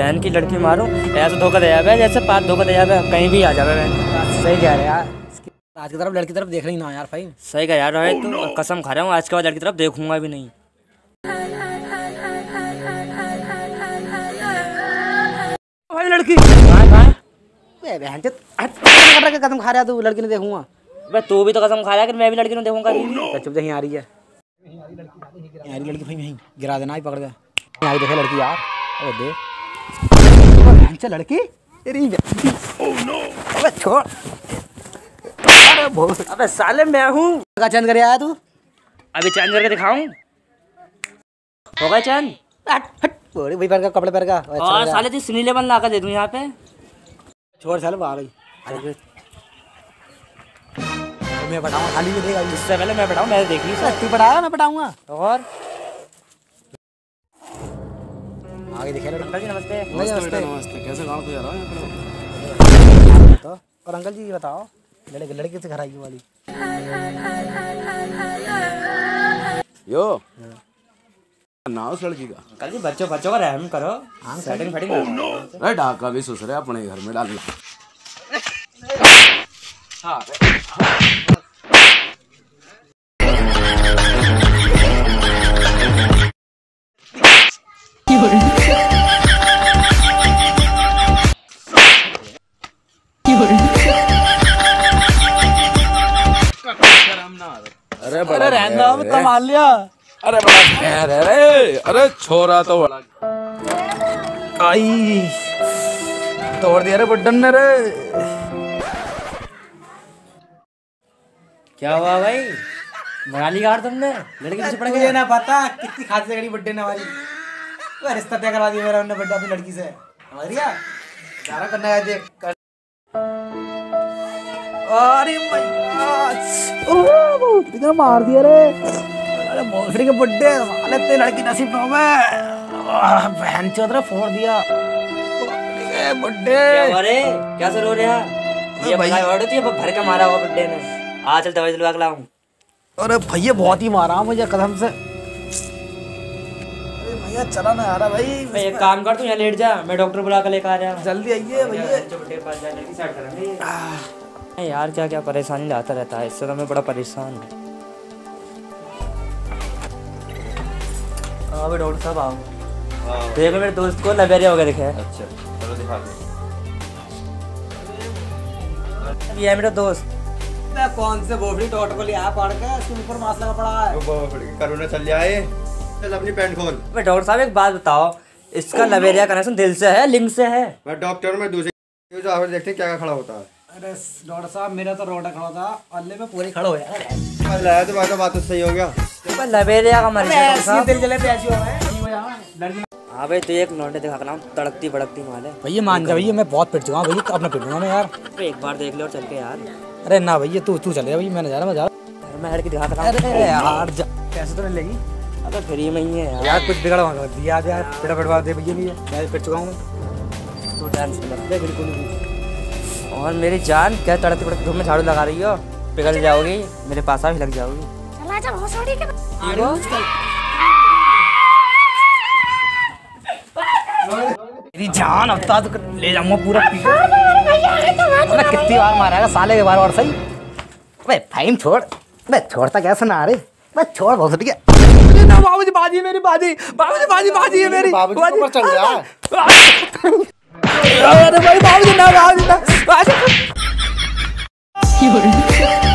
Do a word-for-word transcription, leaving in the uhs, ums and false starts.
बहन की लड़की मारूं, ऐसा धोखा दे जावे जैसे पाँच धोखा दे जावे, कहीं भी आ जावे बहन। सही कह रहे यार, आज की तरफ लड़की तरफ देख रही ना यार भाई। सही कह यार रोहित, तू कसम खा रहा हूँ आज के बाद लड़की तरफ देखूंगा भी नहीं। भाई लड़की कहाँ कहाँ बहन चोद कदम खा रहा तू, लड़की ने देखूंगा। भाई तू भी तो कसम खा रहा है कि मैं भी लड़की नहीं देखूंगा। तो चुप यहीं आ रही है, यहीं आ रही लड़की भाई, यहीं गिरा देना ही पकड़ के। यहाँ देखे लड़की यार, अबे देख बहन चोद लड़की तेरी। ओह नो, अबे छोड़, अरे बहुत, अबे साले मैं हूँ। का चेंज करे आया तू? अभी चेंज करके दिखाऊं? होगा चेंज? हट वही पैर का, कपड़े पैर का। और साले तू सुनी लेवल ला कर दे दूं यहाँ पे। छोड़ साले, आ गई मैं पढ़ाऊंगा, खाली भी देगा। इससे पहले मैं पढ़ाऊं, मैं देख ली सर। तू पढ़ाया मैं पढ़ाऊंगा। और आगे दिखे अंकल जी नमस्ते। नमस्ते नमस्ते। कैसे गाँव को जा रहा है? तो और अंकल जी बताओ, लड़के लड़के से घर आई वाली यो ना उस लड़की का। अंकल जी बच्चों बच्चों का रहम करो। सेटिंग फटिंग अरे डाका भी सुसरे अपने घर में डाल। हाँ अरे बड़ा रहना कमाल लिया। अरे बड़ा खैर है रे। अरे छोरा तो बड़ा आई तोड़ दिया रे बुड्ढन ने रे। क्या हुआ भाई, बना ली यार तुमने? लड़की पीछे पड़ मुझे ना पता कितनी खासी लड़ी बुड्ढे ने हमारी। वो रिश्ता तय करवा दिया मेरा उन्होंने, बड्डा अपनी लड़की से। समझ गया, सारा करना है देख कर। अरे भैया मार दिया रे। अरे भोसड़ी के बुड्ढे साले, तेरी लड़की नसीब में बहन चोद रे, फोड़ दिया बुड्ढे। क्या हुआ रे, क्या सर हो रहा? ये भाई ऑर्डर थी, भर के मारा हुआ बुड्ढे ने। आ चल दवाई दिलवा के लाऊं। अरे भैया बहुत ही मारा मुझे कसम से। अरे भैया चला ना यार भाई। भाई एक काम कर, तू यहाँ लेट जा, मैं डॉक्टर बुला कर लेकर आ रहा हूँ। जल्दी आइए भैया। बुड्ढे के पास जा, लड़की सेट करेंगे। यार क्या क्या परेशानी लाता रहता है, इससे तो मैं बड़ा परेशान हूँ। हाँ भाई डॉक्टर साहब आओ। देखो मेरे दोस्त को लबेरिया वगैरह दिखे। अच्छा चलो दिखा दो। ये है मेरा दोस्त। कौन से बोफड़ी डॉक्टर को लिया पढ़ के, उसके ऊपर मास्क लगा पड़ा है। करोना चल जाए। चल अपनी पैंट खोल। भाई डॉक्टर साहब एक बात बताओ, इसका लबेरिया कनेक्शन दिल से है, लिंग से है? मैं डॉक्टर में दूसरे जो आप देखते हैं क्या क्या खड़ा होता है। अरे डॉक्टर साहब मेरा तो रोटा खड़ा था, अल्ले में पूरे खड़ा हो गया। लाया तो बात बात तो सही हो गया। लबेरिया का मरीज है ऐसी तेरे जले पे ऐसी हो गए। हाँ भाई तो एक नोटे दिखा कर तड़कती भड़कती माल है। भैया मान जा भैया, मैं बहुत पिट चुका हूँ भैया, अपना पिटूंगा मैं यार। तो एक बार देख ले और चल के यार। अरे ना भैया तू तू चले भैया, मैंने जा रहा मैं जा रहा। मैं लड़की दिखा कर। अरे यार कैसे तो नहीं लगी? अबे फ्री में ही है यार। यार कुछ बिगड़ वहाँ दिया आज यार, पेड़ा पिटवा दे भैया भैया, मैं पिट चुका हूँ। तू टेंशन मत ले बिल्कुल भी। और मेरी जान क्या तड़कती भड़कती धूप में झाड़ू लगा रही हो, पिघल जाओगी, मेरे पास भी लग जाओगी। चला जा भोसड़ी के। मेरी जान अब तो ले जाऊंगा पूरा पी। मैं कितनी बार मारा है साले के बार और सही। बे फाइम छोड़, बे छोड़ता कैसे ना रे, बे छोड़ बहुत ठीक है ना। बाबूजी बाजी मेरी बाजी, बाबूजी बाजी बाजी है मेरी। बाबूजी ऊपर चढ़ जा। अरे भाई बाबूजी ना, बाबूजी ना।